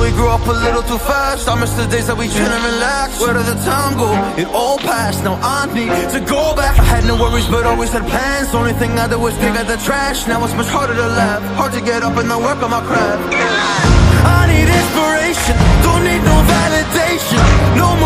we grew up a little too fast. I miss the days that we chill and relax. Where did the time go? It all passed, now I need to go back. I had no worries but always had plans. Only thing I did was pick at the trash. Now it's much harder to laugh, hard to get up and then work on my craft. I need inspiration, don't need no validation. No more